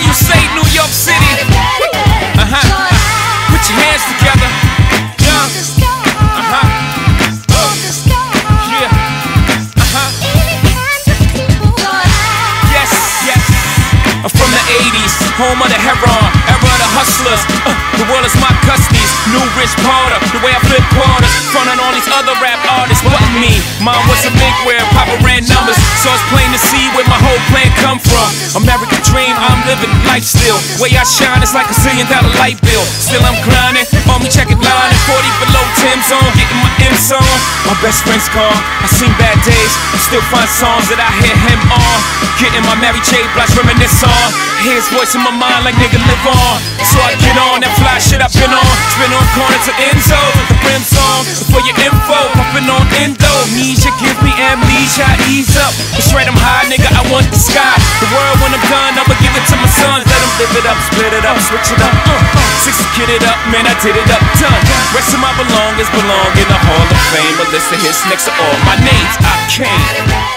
you say, New York City? Put your hands together. Young. Yeah. Yes, yes. I'm from the 80s, home of the heron, era of the hustlers. The world is my custody. New Rich Porter, the way I flip quarters, frontin' all these other rap artists. But me, mom was a big where Papa ran numbers, so it's plain to see where my whole plan come from. American dream, I'm living life still. Way I shine is like $1 zillion light bill. Still I'm grinding, on me check it line, 40 below Tim's on, getting my M's on. My best friend's gone, I seen bad days, I still find songs that I hear him on. Getting my Mary J. Blige reminisce on. Hear his voice in my mind like nigga live on. So I get on that fly shit I've been on. Spin on corner to Enzo, the brim song. For your info, pumping on endo. Amnesia, give me amnesia, ease up. It's right, I'm high, nigga, I want the sky. The world when I'm done, I'ma give it to my sons. Let them live it up, split it up, switch it up. 60 kid it up, man, I did it up, done. Rest of my belongings belong in the Hall of Fame. A list of hits next to all my names, I came.